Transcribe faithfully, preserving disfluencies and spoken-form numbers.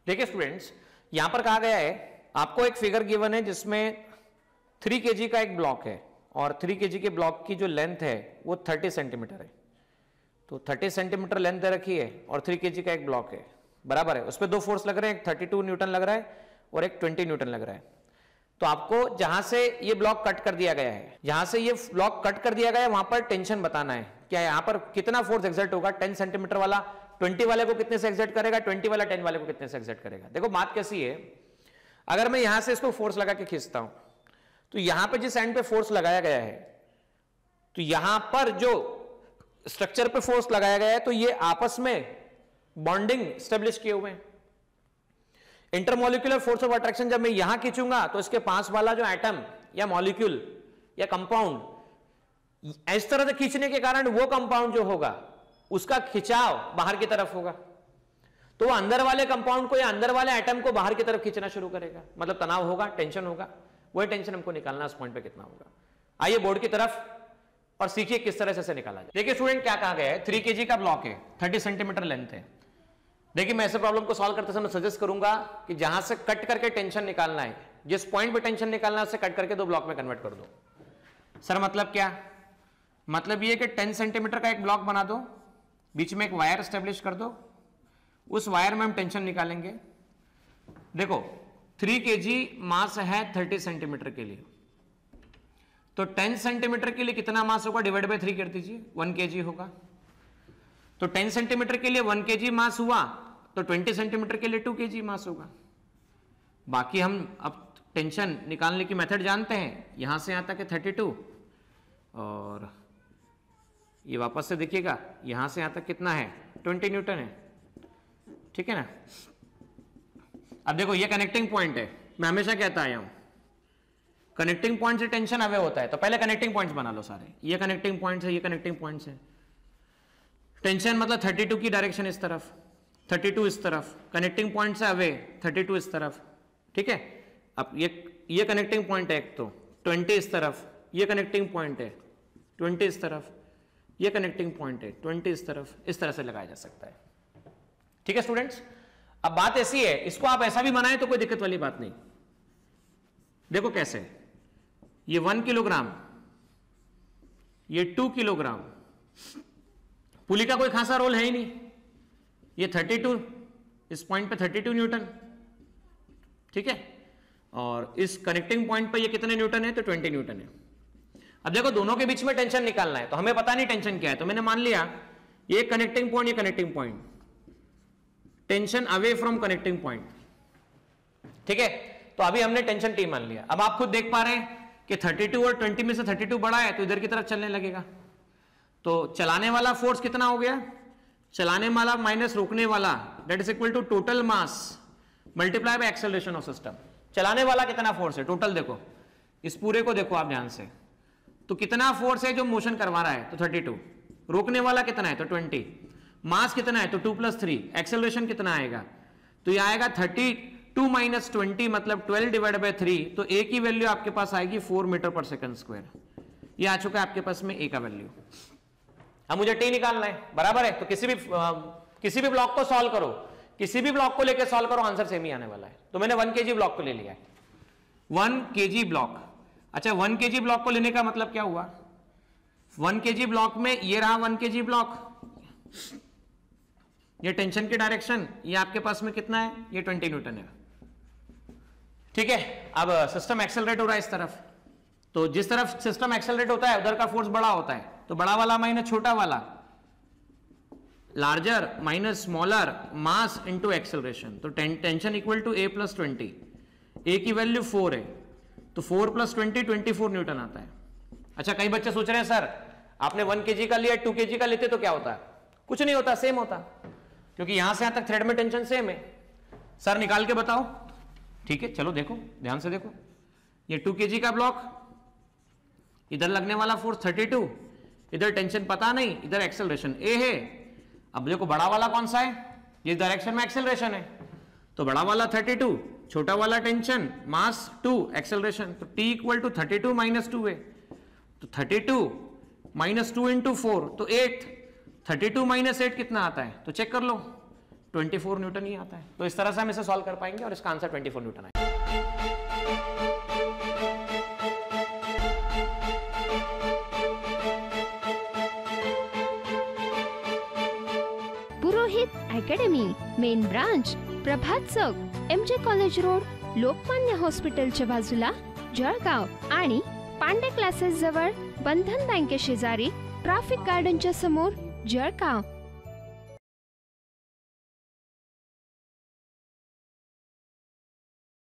देखिए स्टूडेंट्स, यहां पर कहा गया है आपको एक फिगर गिवन है जिसमें थ्री केजी का एक ब्लॉक है और थ्री केजी के ब्लॉक की जो लेंथ है वो थर्टी सेंटीमीटर है। तो थर्टी सेंटीमीटर लेंथ दे रखी है और थ्री केजी का एक ब्लॉक है, बराबर है। उस पर दो फोर्स लग रहे हैं, एक थर्टी टू न्यूटन लग रहा है और एक ट्वेंटी न्यूटन लग रहा है। तो आपको जहां से ये ब्लॉक कट कर दिया गया है, जहां से ये ब्लॉक कट कर दिया गया है वहां पर टेंशन बताना है। क्या यहां पर कितना फोर्स एक्सर्ट होगा? टेन सेंटीमीटर वाला ट्वेंटी वाले को कितने से एक्सर्ट करेगा, ट्वेंटी वाला टेन वाले को कितने से एक्सर्ट करेगा। देखो बात कैसी है, अगर मैं यहां से इसको फोर्स लगा के खींचता हूं तो यहां पे जिस एंड पे फोर्स लगाया गया है, तो यहां पर जो स्ट्रक्चर पे फोर्स लगाया गया है तो ये आपस में बॉन्डिंग स्टेब्लिश किए हुए हैं। इंटरमोलिकुलर फोर्स ऑफ अट्रैक्शन जब मैं यहां खींचूंगा तो इसके पास वाला जो एटम या मॉलिक्यूल या कंपाउंड इस तरह से खींचने के कारण वो कंपाउंड जो होगा उसका खिंचाव बाहर की तरफ होगा, तो वो अंदर वाले कंपाउंड को या अंदर वाले एटम को बाहर की तरफ खींचना शुरू करेगा, मतलब तनाव होगा, टेंशन होगा। वही टेंशन हमको निकालना इस पॉइंट पे कितना होगा। आइए बोर्ड की तरफ और सीखिए किस तरह से निकाला जाए। देखिए स्टूडेंट, क्या कहा गया है, थ्री केजी का ब्लॉक है, थर्टी सेंटीमीटर लेंथ है। देखिए मैं ऐसे प्रॉब्लम को सॉल्व करते समय सजेस्ट करूंगा कि जहां से कट करके टेंशन निकालना है, जिस पॉइंट पे टेंशन निकालना है उससे कट करके दो ब्लॉक में कन्वर्ट कर दो। सर मतलब क्या? मतलब ये कि टेन सेंटीमीटर का एक ब्लॉक बना दो, बीच में एक वायर स्टेब्लिश कर दो, उस वायर में हम टेंशन निकालेंगे। देखो थ्री केजी मास है थर्टी सेंटीमीटर के लिए, तो टेन सेंटीमीटर के लिए कितना मास होगा डिवाइड बाय थ्री कर दीजिए, वन केजी होगा। तो टेन सेंटीमीटर के लिए वन केजी मास हुआ तो ट्वेंटी सेंटीमीटर के लिए टू केजी मास होगा। बाकी हम अब टेंशन निकालने की मेथड जानते हैं, यहां से यहां तक है थर्टी टू और ये वापस से देखिएगा यहां से यहां तक कितना है, ट्वेंटी न्यूटन है, ठीक है ना। अब देखो ये कनेक्टिंग पॉइंट है, मैं हमेशा कहता आया हूं कनेक्टिंग पॉइंट से टेंशन अवे होता है, तो पहले कनेक्टिंग पॉइंट्स बना लो सारे। ये कनेक्टिंग पॉइंट्स है, ये कनेक्टिंग पॉइंट्स है। टेंशन मतलब थर्टी टू की डायरेक्शन इस तरफ, थर्टी टू इस तरफ, कनेक्टिंग पॉइंट से अवे थर्टी टू इस तरफ, ठीक है। अब ये ये कनेक्टिंग पॉइंट है एक, तो ट्वेंटी इस तरफ, ये कनेक्टिंग पॉइंट है ट्वेंटी इस तरफ, ये कनेक्टिंग पॉइंट है ट्वेंटी इस तरफ, इस तरह से लगाया जा सकता है, ठीक है स्टूडेंट्स। अब बात ऐसी है, इसको आप ऐसा भी बनाए तो कोई दिक्कत वाली बात नहीं। देखो कैसे, ये वन किलोग्राम, ये टू किलोग्राम, पुली का कोई खासा रोल है ही नहीं, ये थर्टी टू, इस पॉइंट पे थर्टी टू न्यूटन, ठीक है, और इस कनेक्टिंग पॉइंट पे ये कितने न्यूटन है, तो ट्वेंटी न्यूटन है। अब देखो दोनों के बीच में टेंशन निकालना है, तो हमें पता नहीं टेंशन क्या है, तो मैंने मान लिया ये कनेक्टिंग पॉइंट, ये connecting point, tension away from connecting point, ठीक है। तो अभी हमने टेंशन टी मान लिया। अब आप खुद देख पा रहे हैं कि थर्टी टू और ट्वेंटी में से थर्टी टू बड़ा है तो इधर की तरफ चलने लगेगा, तो चलाने वाला फोर्स कितना हो गया, चलाने वाला माइनस रोकने वाला, that is equal to total mass multiply by acceleration of system. चलाने वाला कितना फोर्स है टोटल, देखो इस पूरे को देखो आप ध्यान से, तो कितना फोर्स है जो मोशन करवा रहा है, तो थर्टी टू, रोकने वाला कितना है, तो ट्वेंटी, मास कितना है, तो टू प्लस थ्री, एक्सेलरेशन कितना आएगा, तो ये आएगा थर्टी टू माइनस ट्वेंटी मतलब ट्वेल्व डिवाइड बाय थ्री, तो ए की वैल्यू आपके पास आएगी four metre per second square. ये आ चुका है आपके पास में ए का वैल्यू। अब मुझे टी निकालना है, बराबर है। तो किसी भी आ, किसी भी ब्लॉक को सॉल्व करो, किसी भी ब्लॉक को लेकर सॉल्व करो, आंसर सेम ही आने वाला है। तो मैंने वन केजी ब्लॉक को ले लिया है, वन केजी ब्लॉक। अच्छा, वन केजी ब्लॉक को लेने का मतलब क्या हुआ, वन केजी ब्लॉक में ये रहा वन केजी ब्लॉक, ये टेंशन की डायरेक्शन, ये आपके पास में कितना है, ये ट्वेंटी न्यूटन है, ठीक है। अब सिस्टम एक्सेलरेट हो रहा है इस तरफ, तो जिस तरफ सिस्टम एक्सेलरेट होता है उधर का फोर्स बड़ा होता है, तो बड़ा वाला माइनस छोटा वाला, larger minus smaller, mass into acceleration, तो tension equal to a plus twenty. A की वैल्यू फोर है, तो four plus twenty twenty four newton आता है। अच्छा, कई बच्चे सोच रहे हैं सर आपने वन केजी का लिया, टू केजी का लेते तो क्या होता है, कुछ नहीं होता, सेम होता, क्योंकि यहां से यहां तक थ्रेड में टेंशन सेम है। सर निकाल के बताओ, ठीक है, चलो देखो ध्यान से देखो, ये टू केजी का ब्लॉक, इधर लगने वाला फोर्स थर्टी टू, इधर टेंशन पता नहीं, इधर एक्सेलरेशन ए है। अब देखो बड़ा वाला कौन सा है, ये डायरेक्शन में एक्सेलरेशन है, तो बड़ा वाला थर्टी टू, छोटा वाला टेंशन, मास टू, एक्सेलरेशन, तो T equal to thirty two minus two है, तो thirty two minus two into four, तो eight, thirty two minus eight कितना आता है, तो चेक कर लो, चौबीस न्यूटन ही आता है। तो इस तरह से हम इसे सॉल्व कर पाएंगे और इसका आंसर चौबीस न्यूटन आएगा। Purohit academy, main branch, Prabhat Chowk, M J college road, Lokmanya हॉस्पिटलच्या बाजूला, जळगाव आणि पांडे क्लासेस जवळ, बंधन बँके शेजारी, ट्रॅफिक गार्डनच्या समोर, जळगाव।